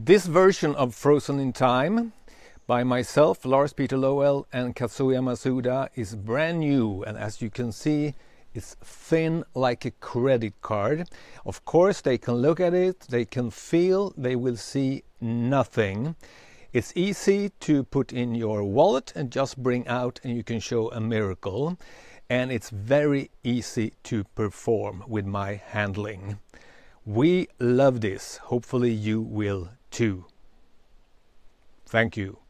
This version of Frozen in Time by myself, Lars-Peter Roeld, and Kazuya Masuda is brand new, and as you can see, it's thin like a credit card. Of course, they can look at it, they can feel, they will see nothing. It's easy to put in your wallet and just bring out, and you can show a miracle. And it's very easy to perform with my handling. We love this. Hopefully you will too. Thank you.